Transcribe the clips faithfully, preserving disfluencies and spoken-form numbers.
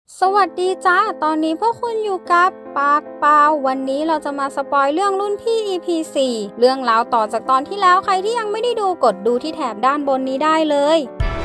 สวัสดีจ้าตอนนี้พวกคุณอยู่กับปากเปล่าวันนี้เราจะมาสปอยเรื่องรุ่นพี่ อี พี สี่ เรื่องราวต่อจากตอนที่แล้วใครที่ยังไม่ได้ดูกดดูที่แถบด้านบนนี้ได้เลย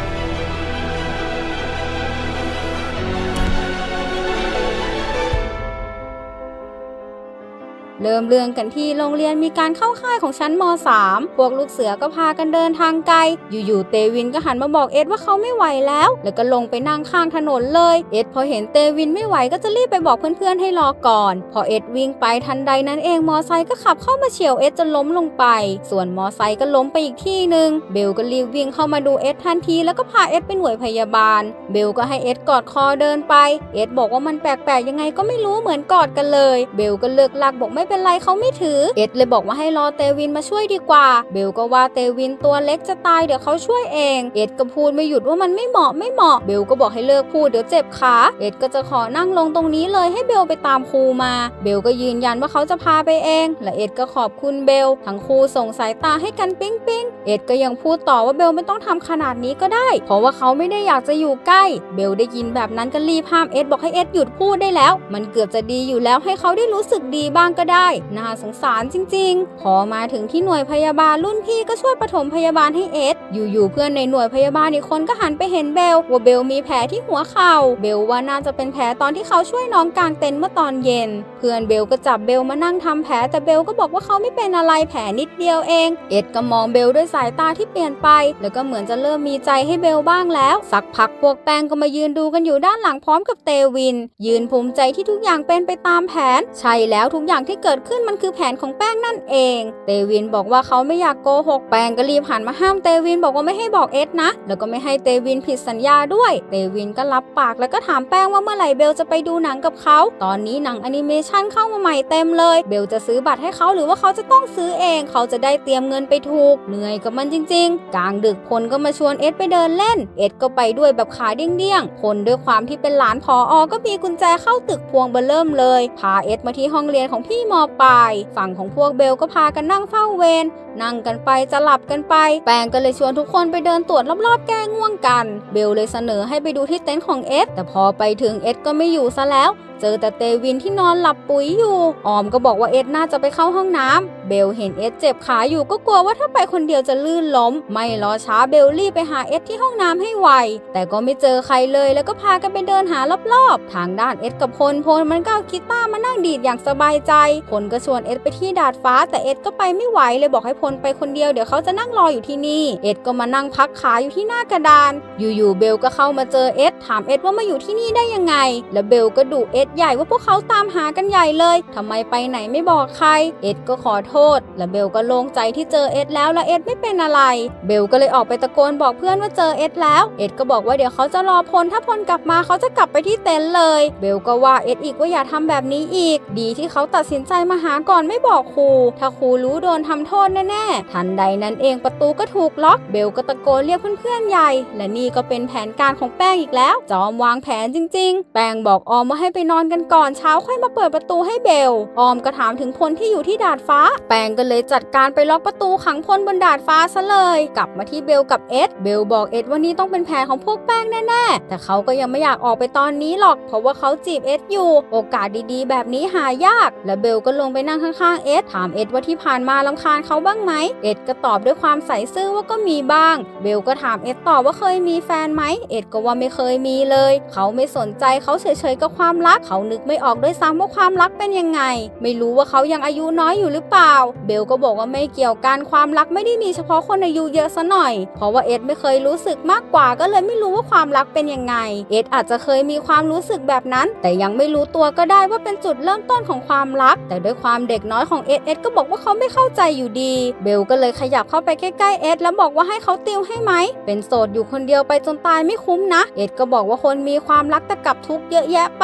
เริ่มเรื่องกันที่โรงเรียนมีการเข้าค่ายของชั้นม .สาม พวกลูกเสือก็พากันเดินทางไกลอยู่ๆเตวินก็หันมาบอกเอ็ดว่าเขาไม่ไหวแล้วแล้วก็ลงไปนั่งข้างถนนเลยเอ็ดพอเห็นเตวินไม่ไหวก็จะรีบไปบอกเพื่อนๆให้รอก่อนพอเอ็ดวิ่งไปทันใดนั้นเองมอไซค์ก็ขับเข้ามาเฉี่ยวเอ็ดจนล้มลงไปส่วนมอไซค์ก็ล้มไปอีกที่หนึ่งเบลก็รีบวิ่งเข้ามาดูเอ็ดทันทีแล้วก็พาเอ็ดไปหน่วยพยาบาลเบลก็ให้เอ็ดกอดคอเดินไปเอ็ดบอกว่ามันแปลกๆยังไงก็ไม่รู้เหมือนกอดกันเลยเบลก็เลิกลักบอกไม่เป็นไรเขาไม่ถือเอ็ดเลยบอกว่าให้รอเตวินมาช่วยดีกว่าเบลก็ว่าเตวินตัวเล็กจะตายเดี๋ยวเขาช่วยเองเอ็ดก็พูดไม่หยุดว่ามันไม่เหมาะไม่เหมาะเบลก็บอกให้เลิกพูดเดี๋ยวเจ็บขาเอ็ดก็จะขอนั่งลงตรงนี้เลยให้เบลไปตามครูมาเบลก็ยืนยันว่าเขาจะพาไปเองและเอ็ดก็ขอบคุณเบลทั้งคู่ส่งสายตาให้กันปิ๊งปิ๊งเอ็ดก็ยังพูดต่อว่าเบลไม่ต้องทำขนาดนี้ก็ได้เพราะว่าเขาไม่ได้อยากจะอยู่ใกล้เบลได้ยินแบบนั้นก็รีบห้ามเอ็ดบอกให้เอ็ดหยุดพูดได้แล้วมันเกือบจะดีอยู่แล้วให้เขาได้รู้สึกดีบ้างก็ได้น่าสงสารจริงๆพอมาถึงที่หน่วยพยาบาลรุ่นพี่ก็ช่วยปฐมพยาบาลให้เอ็ดอยู่ๆเพื่อนในหน่วยพยาบาลอีกคนก็หันไปเห็นเบลว่าเบลมีแผลที่หัวเข่าเบลว่าน่าจะเป็นแผลตอนที่เขาช่วยน้องกางเต็นท์เมื่อตอนเย็นเพื่อนเบลก็จับเบลมานั่งทำแผลแต่เบลก็บอกว่าเขาไม่เป็นอะไรแผลนิดเดียวเองเอ็ดก็มองเบลด้วยสายตาที่เปลี่ยนไปแล้วก็เหมือนจะเริ่มมีใจให้เบลบ้างแล้วสักพักพวกแป้งก็มายืนดูกันอยู่ด้านหลังพร้อมกับเตวินยืนภูมิใจที่ทุกอย่างเป็นไปตามแผนใช่แล้วทุกอย่างที่เกิดขึ้นมันคือแผนของแป้งนั่นเองเตวินบอกว่าเขาไม่อยากโกหกแป้งก็รีบหันมาห้ามเตวินบอกว่าไม่ให้บอกเอ็ดนะแล้วก็ไม่ให้เตวินผิดสัญญาด้วยเตวินก็รับปากแล้วก็ถามแป้งว่าเมื่อไหร่เบลจะไปดูหนังกับเขาตอนนี้หนังแอนิเมชันเข้ามาใหม่เต็มเลยเบลจะซื้อบัตรให้เขาหรือว่าเขาจะต้องซื้อเองเขาจะได้เตรียมเงินไปถูกเหนื่อยกับมันจริงๆกลางดึกพลก็มาชวนเอ็ดไปเดินเล่นเอ็ดก็ไปด้วยแบบขาเดี้ยงๆพลด้วยความที่เป็นหลานผอ.ก็มีกุญแจเข้าตึกพวงเบอเริ่มเลยพาเอ็ดมาที่ห้องเรียนของพี่ม.ปลายฝั่งของพวกเบลก็พากันนั่งเฝ้าเวรนั่งกันไปจะหลับกันไปแปงก็เลยชวนทุกคนไปเดินตรวจรอบๆแก้ง่วงกันเบลเลยเสนอให้ไปดูที่เต็นท์ของเอ็ดแต่พอไปถึงเอ็ดก็ไม่อยู่ซะแล้วเจอแต่เตวินที่นอนหลับปุ๋ยอยู่ออมก็บอกว่าเอ็ดน่าจะไปเข้าห้องน้ำเบลเห็นเอ็ดเจ็บขาอยู่ก็กลัวว่าถ้าไปคนเดียวจะลื่นล้มไม่รอช้าเบลรีบไปหาเอ็ดที่ห้องน้ำให้ไวแต่ก็ไม่เจอใครเลยแล้วก็พากันไปเดินหารอบๆทางด้านเอ็ดกับพลพลมันก็เอากีตาร์มานั่งดีดอย่างสบายใจพลก็ชวนเอ็ดไปที่ดาดฟ้าแต่เอ็ดก็ไปไม่ไหวเลยบอกให้พลไปคนเดียวเดี๋ยวเขาจะนั่งรออยู่ที่นี่เอ็ดก็มานั่งพักขาอยู่ที่หน้ากระดานอยู่ๆเบลก็เข้ามาเจอเอ็ดถามเอ็ดว่ามาอยู่ที่นี่ได้ยังไงแล้วเบลก็ดุเอ็ดใหญ่ว่าพวกเขาตามหากันใหญ่เลยทำไมไปไหนไม่บอกใครเอ็ดก็ขอโทษและเบลก็โล่งใจที่เจอเอ็ดแล้วและเอ็ดไม่เป็นอะไรเบลก็เลยออกไปตะโกนบอกเพื่อนว่าเจอเอ็ดแล้วเอ็ดก็บอกว่าเดี๋ยวเขาจะรอพลถ้าพลกลับมาเขาจะกลับไปที่เต็นท์เลยเบลก็ว่าเอ็ดอีกว่าอย่าทำแบบนี้อีกดีที่เขาตัดสินใจมาหาก่อนไม่บอกครูถ้าครูรู้โดนทำโทษแน่ๆทันใดนั้นเองประตูก็ถูกล็อกเบลก็ตะโกนเรียกเพื่อนๆใหญ่และนี่ก็เป็นแผนการของแป้งอีกแล้วจอมวางแผนจริงๆแป้งบอกออมว่าให้ไปนอนกันก่อนเช้าค่อยมาเปิดประตูให้เบลออมก็ถามถึงพลที่อยู่ที่ดาดฟ้าแป้งก็เลยจัดการไปล็อกประตูขังพลบนดาดฟ้าซะเลยกลับมาที่เบลกับเอ็ดเบลบอกเอ็ดว่านี่ต้องเป็นแผนของพวกแป้งแน่ๆแต่เขาก็ยังไม่อยากออกไปตอนนี้หรอกเพราะว่าเขาจีบเอ็ดอยู่โอกาสดีๆแบบนี้หายากและเบลก็ลงไปนั่งข้างๆเอ็ดถามเอ็ดว่าที่ผ่านมารำคาญเขาบ้างไหมเอ็ดก็ตอบด้วยความใส่ซื่อว่าก็มีบ้างเบลก็ถามเอ็ดตอบว่าเคยมีแฟนไหมเอ็ดก็ว่าไม่เคยมีเลยเขาไม่สนใจเขาเฉยๆกับความรักเขานึกไม่ออกด้วยซ้ำว่าความรักเป็นยังไงไม่รู้ว่าเขายังอายุน้อยอยู่หรือเปล่าเบลก็บอกว่าไม่เกี่ยวกันความรักไม่ได้มีเฉพาะคนอายุเยอะซะหน่อยเพราะว่าเอ็ดไม่เคยรู้สึกมากกว่าก็เลยไม่รู้ว่าความรักเป็นยังไงเอ็ดอาจจะเคยมีความรู้สึกแบบนั้นแต่ยังไม่รู้ตัวก็ได้ว่าเป็นจุดเริ่มต้นของความรักแต่ด้วยความเด็กน้อยของเอ็ดเอ็ดก็บอกว่าเขาไม่เข้าใจอยู่ดีเบลก็เลยขยับเข้าไปใกล้ๆเอ็ดแล้วบอกว่าให้เขาติวให้ไหมเป็นโสดอยู่คนเดียวไปจนตายไม่คุ้มนะเอ็ดก็บอกว่าคนมีความรักแต่กลับทุกข์เยอะแยะไปเบ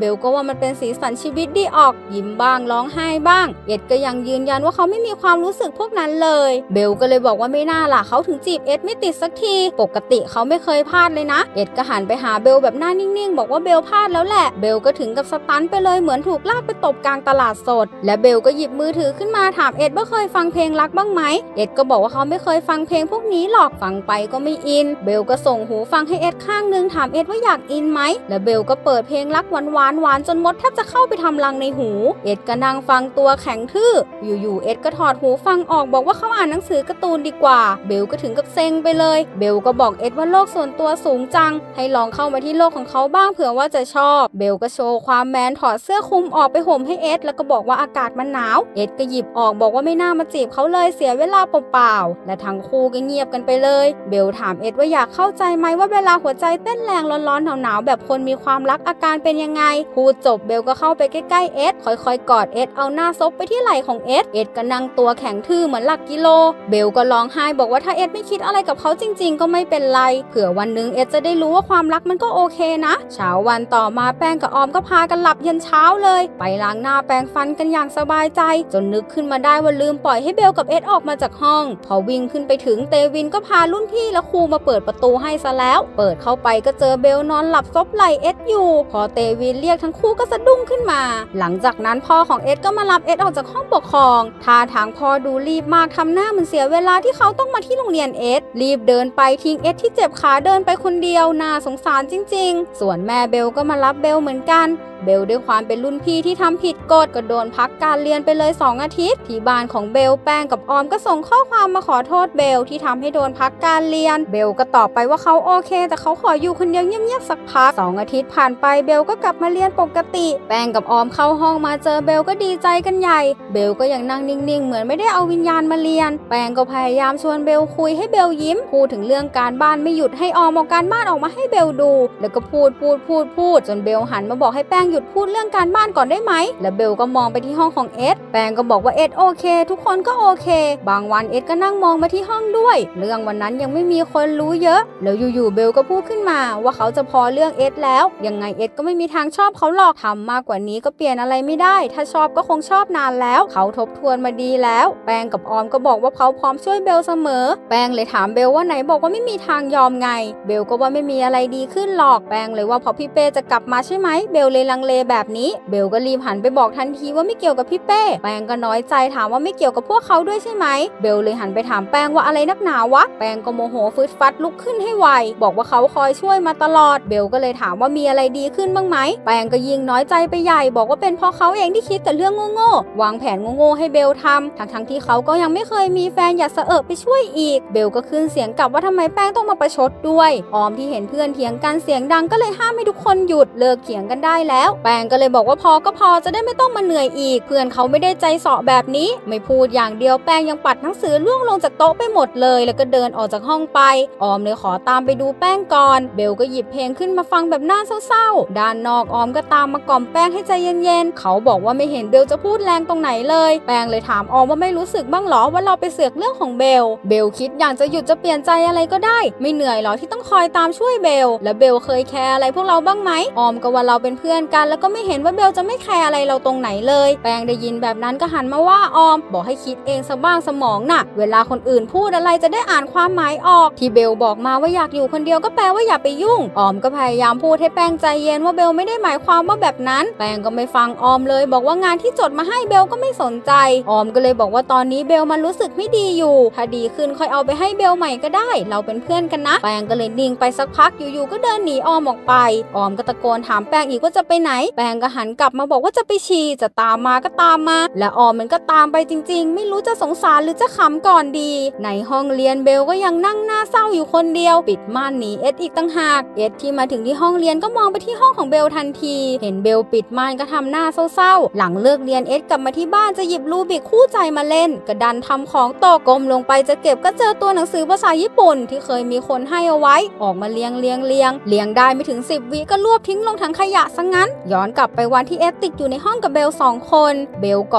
ลก็ว่ามันเป็นสีสันชีวิตดีออกยิ้มบ้างร้องไห้บ้างเอ็ดก็ยังยืนยันว่าเขาไม่มีความรู้สึกพวกนั้นเลยเบลก็เลยบอกว่าไม่น่าล่ะเขาถึงจีบเอ็ดไม่ติดสักทีปกติเขาไม่เคยพลาดเลยนะเอ็ดก็หันไปหาเบลแบบหน้านิ่งๆบอกว่าเบลพลาดแล้วแหละเบลก็ถึงกับสตันไปเลยเหมือนถูกลากไปตบกลางตลาดสดและเบลก็หยิบมือถือขึ้นมาถามเอ็ดว่าเคยฟังเพลงรักบ้างไหมเอ็ดก็บอกว่าเขาไม่เคยฟังเพลงพวกนี้หรอกฟังไปก็ไม่อินเบลก็ส่งหูฟังให้เอ็ดข้างนึงถามเอ็ดว่าอยากอินไหมและเบลก็เปิดเพลงรักหวานหวานหวานจนมดแทบจะเข้าไปทำรังในหูเอ็ดก็นั่งฟังตัวแข็งทื่ออยู่ๆเอ็ดก็ถอดหูฟังออกบอกว่าเขาอ่านหนังสือการ์ตูนดีกว่าเบลก็ถึงกับเซ็งไปเลยเบลก็บอกเอ็ดว่าโลกส่วนตัวสูงจังให้ลองเข้ามาที่โลกของเขาบ้างเผื่อว่าจะชอบเบลก็โชว์ความแมนถอดเสื้อคลุมออกไปห่มให้เอ็ดแล้วก็บอกว่าอากาศมันหนาวเอ็ดก็หยิบออกบอกว่าไม่น่ามาจีบเขาเลยเสียเวลาเปล่าๆและทั้งคู่ก็เงียบกันไปเลยเบลถามเอ็ดว่าอยากเข้าใจไหมว่าเวลาหัวใจเต้นแรงร้อนๆหนาวๆแบบคนมีความรักอาการเป็นยังไงพูดจบเบลก็เข้าไปใกล้ๆเอ็ดค่อยๆกอดเอ็ดเอาหน้าซบไปที่ไหล่ของเอ็ดเอ็ดก็นั่งตัวแข็งทื่อเหมือนหลักกิโลเบลก็ร้องไห้บอกว่าถ้าเอ็ดไม่คิดอะไรกับเขาจริงๆก็ไม่เป็นไรเผื่อวันนึงเอ็ดจะได้รู้ว่าความรักมันก็โอเคนะเช้าวันต่อมาแป้งกับออมก็พากันหลับยันเช้าเลยไปล้างหน้าแปรงฟันกันอย่างสบายใจจนนึกขึ้นมาได้ว่าลืมปล่อยให้เบลกับเอ็ดออกมาจากห้องพอวิ่งขึ้นไปถึงเตวินก็พารุ่นพี่และครูมาเปิดประตูให้ซะแล้วเปิดเข้าไปก็เจอเบลนอนหลับซบไหล่เอ็ดอยู่พอเตวินเรียกทั้งคู่ก็สะดุ้งขึ้นมาหลังจากนั้นพ่อของเอ็ดก็มารับเอ็ดออกจากห้องปกครองท่าทางพ่อดูรีบมากทำหน้าเหมือนเสียเวลาที่เขาต้องมาที่โรงเรียนเอ็ดรีบเดินไปทิ้งเอ็ดที่เจ็บขาเดินไปคนเดียวน่าสงสารจริงๆส่วนแม่เบลก็มารับเบลเหมือนกันเบลด้วยความเป็นรุ่นพี่ที่ทำผิดกฎก็โดนพักการเรียนไปเลยสองอาทิตย์ที่บ้านของเบลแป้งกับออมก็ส่งข้อความมาขอโทษเบลที่ทำให้โดนพักการเรียนเบลก็ตอบไปว่าเขาโอเคแต่เขาขออยู่คนเดียวเงียบๆสักพักสองอาทิตย์ผ่านไปเบลก็กลับมาเรียนปกติแป้งกับออมเข้าห้องมาเจอเบลก็ดีใจกันใหญ่เบลก็ยังนั่งนิ่งๆเหมือนไม่ได้เอาวิญญาณมาเรียนแป้งก็พยายามชวนเบลคุยให้เบลยิ้มพูดถึงเรื่องการบ้านไม่หยุดให้ออมเอาการบ้านออกมาให้เบลดูแล้วก็พูดพูดพูดพูดจนเบลหันมาบอกให้แป้งหยุดพูดเรื่องการบ้านก่อนได้ไหมแล้วเบลก็มองไปที่ห้องของเอ็ดแป้งก็บอกว่าเอ็ดโอเคทุกคนก็โอเคบางวันเอ็ดก็นั่งมองมาที่ห้องด้วยเรื่องวันนั้นยังไม่มีคนรู้เยอะแล้วอยู่ๆเบลก็พูดขึ้นมาว่าเขาจะพอเรื่องเอ็ดแล้วยังไงเอ็ดก็ไม่มีทางชอบเขาหรอกทำมากกว่านี้ก็เปลี่ยนอะไรไม่ได้ถ้าชอบก็คงชอบนานแล้วเขาทบทวนมาดีแล้วแป้งกับออมก็บอกว่าเขาพร้อมช่วยเบลเสมอแป้งเลยถามเบลว่าไหนบอกว่าไม่มีทางยอมไงเบลก็ว่าไม่มีอะไรดีขึ้นหรอกแป้งเลยว่าพอพี่เป้จะกลับมาใช่ไหมเบลเลยลังเลแบบนี้เบลก็รีบหันไปบอกทันทีว่าไม่เกี่ยวกับพี่เป้แป้งก็น้อยใจถามว่าไม่เกี่ยวกับพวกเขาด้วยใช่ไหมเบลเลยหันไปถามแป้งว่าอะไรนักหนาวะแป้งก็โมโหฟึดฟัดลุกขึ้นให้ไวบอกว่าเขาคอยช่วยมาตลอดเบลก็เลยถามว่ามีอะไรดีขึ้นบ้างไหมแป้งก็ยิ่งน้อยใจไปใหญ่บอกว่าเป็นเพราะเขาเองที่คิดแต่เรื่องโง่ๆวางแผนโง่ๆให้เบลทำทั้งๆที่เขาก็ยังไม่เคยมีแฟนอยากเสอะไปช่วยอีกเบลก็ขึ้นเสียงกลับว่าทำไมแป้งต้องมาประชดด้วยออมที่เห็นเพื่อนเถียงกันเสียงดังก็เลยห้ามให้ทุกคนหยุดเลิกเถียงกันได้แล้วแป้งก็เลยบอกว่าพอก็พอจะได้ไม่ต้องมาเหนื่อยอีกเพื่อนเขาไม่ได้ใจเสาะแบบนี้ไม่พูดอย่างเดียวแป้งยังปัดหนังสือล่วงลงจากโต๊ะไปหมดเลยแล้วก็เดินออกจากห้องไปออมเลยขอตามไปดูแป้งก่อนเบลก็หยิบเพลงขึ้นมาฟังแบบน่าเศร้าๆด้านนอกออมก็ตามมากล่อมแป้งให้ใจเย็นๆเขาบอกว่าไม่เห็นเบลจะพูดแรงตรงไหนเลยแป้งเลยถามออมว่าไม่รู้สึกบ้างหรอว่าเราไปเสือกเรื่องของเบลเบลคิดอยากจะหยุดจะเปลี่ยนใจอะไรก็ได้ไม่เหนื่อยหรอที่ต้องคอยตามช่วยเบลและเบลเคยแคร์อะไรพวกเราบ้างไหมออมก็ว่าเราเป็นเพื่อนกันแล้วก็ไม่เห็นว่าเบลจะไม่แคร์อะไรเราตรงไหนเลยแป้งได้ยินแบบนั้นก็หันมาว่าออมบอกให้คิดเองซะบ้างสมองน่ะเวลาคนอื่นพูดอะไรจะได้อ่านความหมายออกที่เบลบอกมาว่าอยากอยู่คนเดียวก็แปลว่าอย่าไปยุ่งออมก็พยายามพูดให้แป้งใจเย็นว่าเบลไม่ได้หมายความว่าแบบนั้นแป้งก็ไม่ฟังออมเลยบอกว่างานที่จดมาให้เบลก็ไม่สนใจออมก็เลยบอกว่าตอนนี้เบลมันรู้สึกไม่ดีอยู่ถ้าดีขึ้นค่อยเอาไปให้เบลใหม่ก็ได้เราเป็นเพื่อนกันนะแป้งก็เลยนิ่งไปสักพักอยู่ๆก็เดินหนีออมออกไปออมก็ตะโกนถามแป้งอีกว่าจะไปไหนแป้งก็หันกลับมาบอกว่าจะไปฉี่จะตามมาก็ตามมาและออมมันก็ตามไปจริงๆไม่รู้จะสงสารหรือจะขำก่อนดีในห้องเรียนเบลก็ยังนั่งหน้าเศร้าอยู่คนเดียวปิดม่านหนีเอ็ดอีกตั้งหากเอ็ดที่มาถึงที่ห้องเรียนก็มองไปที่ห้องของเบลทันทีเห็นเบลปิดม่านก็ทำหน้าเศร้าๆหลังเลิกเรียนเอ็ดกลับมาที่บ้านจะหยิบรูบิกคู่ใจมาเล่นกระดันทำของตกก้มลงไปจะเก็บก็เจอตัวหนังสือภาษาญี่ปุ่นที่เคยมีคนให้เอาไว้ออกมาเลียงเลียงเลียงเลียงได้ไม่ถึงสิบวิก็รวบทิ้งลงถังขยะซะงั้นย้อนกลับไปวันที่เอ็ดติดอยู่ในห้องกับเบลสองคนเบลก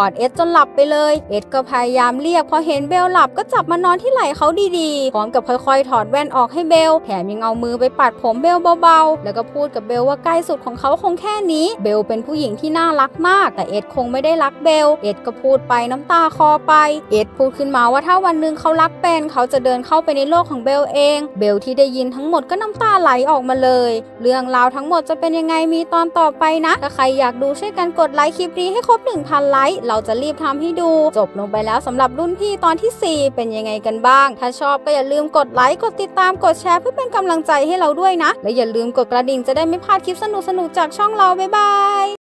อดเอ็ดจนหลับไปเลยเอ็ดก็พยายามเรียกพอเห็นเบลหลับก็จับมานอนที่ไหล่เขาดีๆพร้อมกับค่อยๆถอดแว่นออกให้เบลแถมยังเอามือไปปัดผมเบลเบาๆแล้วก็พูดกับเบลว่าใกล้สุดของเขาคงแค่นี้เบลเป็นผู้หญิงที่น่ารักมากแต่เอ็ดคงไม่ได้รักเบลเอ็ดก็พูดไปน้ำตาคลอไปเอ็ดพูดขึ้นมาว่าถ้าวันหนึ่งเขารักเป็นเขาจะเดินเข้าไปในโลกของเบลเองเบลที่ได้ยินทั้งหมดก็น้ำตาไหลออกมาเลยเรื่องราวทั้งหมดจะเป็นยังไงมีตอนต่อไปนะถ้าใครอยากดูช่วยกันกดไลค์คลิปนี้ให้ครบ หนึ่งพัน ไลค์เราจะรีบทำให้ดูจบลงไปแล้วสำหรับรุ่นพี่ตอนที่สี่เป็นยังไงกันบ้างถ้าชอบก็อย่าลืมกดไลค์กดติดตามกดแชร์เพื่อเป็นกำลังใจให้เราด้วยนะและอย่าลืมกดกระดิ่งจะได้ไม่พลาดคลิปสนุกๆจากช่องเราบ๊ายบาย